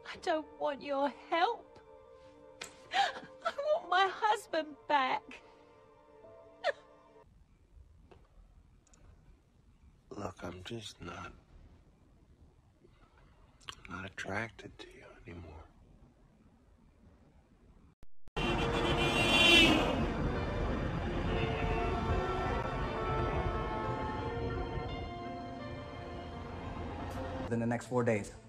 I don't want your help. I want my husband back. Look, I'm just not attracted to you anymore. Within the next 4 days.